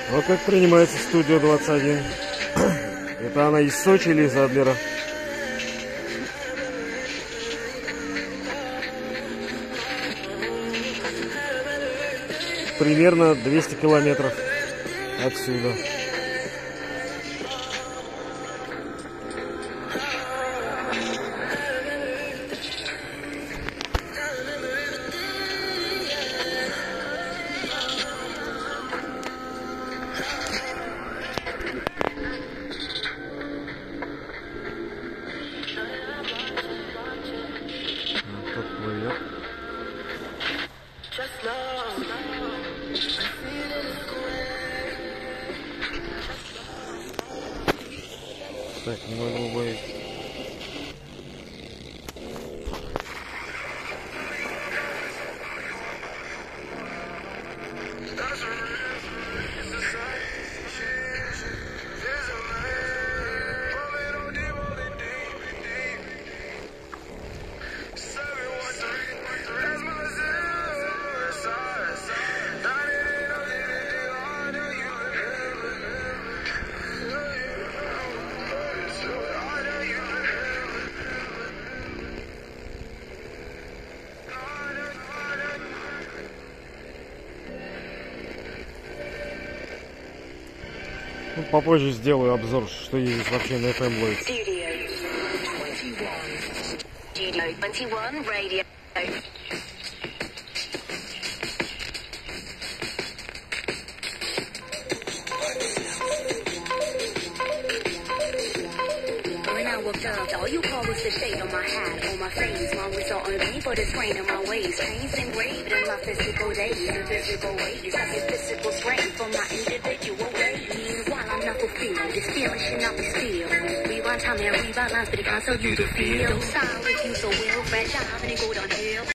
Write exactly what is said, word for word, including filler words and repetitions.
Вот как принимается студия двадцать один. Это она из Сочи или из Адлера? Примерно двести километров отсюда. Так, не могу убавить. Ну, попозже сделаю обзор, что есть вообще на эф эм Lloyd. All you call was the shade on my hat, on my face. My wrist all on me, but it's rain on my waist. Chains engraved in my physical days, and physical ways. I get physical strain from my individual ways. Meanwhile, I'm not fulfilled. This feeling should not be still. Rewind time and rewind lines, but it can't tell you to feel. Sorry, you so well, fragile, and it go downhill.